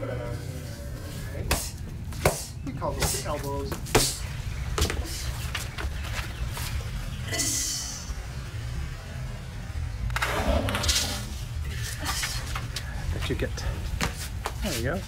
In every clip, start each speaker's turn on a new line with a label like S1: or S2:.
S1: We call those the elbows. That you get. There you go.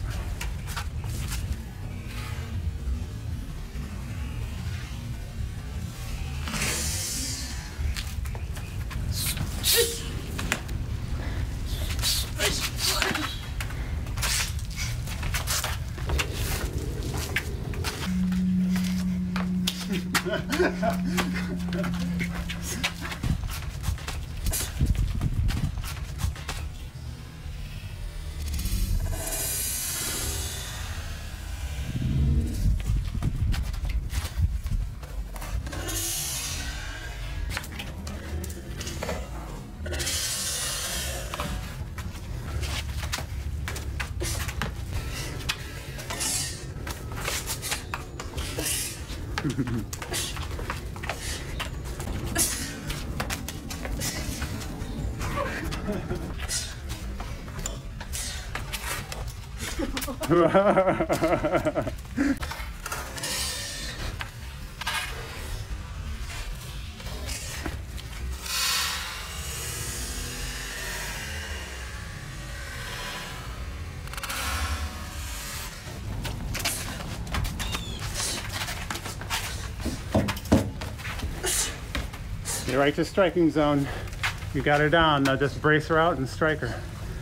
S1: You're right to striking zone. You got her down. Now just brace her out and strike her.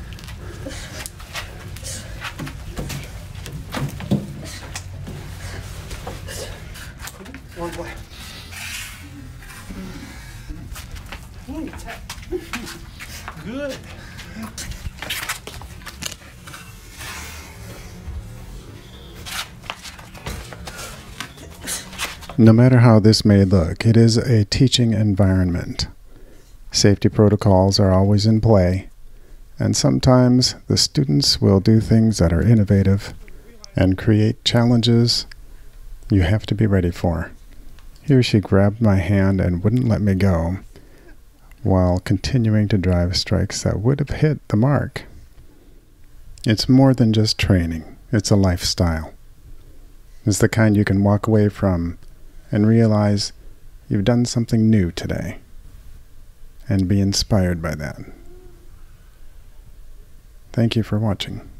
S1: One way. Good. No matter how this may look, it is a teaching environment. Safety protocols are always in play, and sometimes the students will do things that are innovative and create challenges you have to be ready for. Here she grabbed my hand and wouldn't let me go, while continuing to drive strikes that would have hit the mark. It's more than just training, it's a lifestyle. It's the kind you can walk away from and realize you've done something new today, and be inspired by that. Thank you for watching.